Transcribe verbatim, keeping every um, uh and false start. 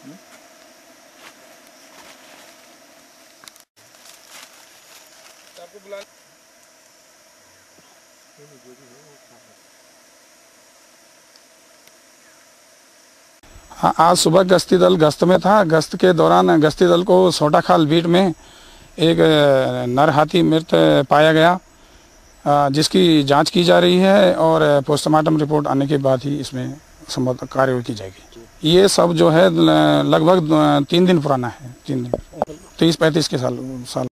आपको बुला आज सुबह गश्ती दल गश्त में था। गश्त के दौरान गश्ती दल को सोटाखाल बीट में एक नर हाथी मृत पाया गया, जिसकी जांच की जा रही है और पोस्टमार्टम रिपोर्ट आने के बाद ही इसमें संभव कार्रवाई की जाएगी। ये सब जो है लगभग तीन दिन पुराना है, तीन दिन तीस पैंतीस के साल साल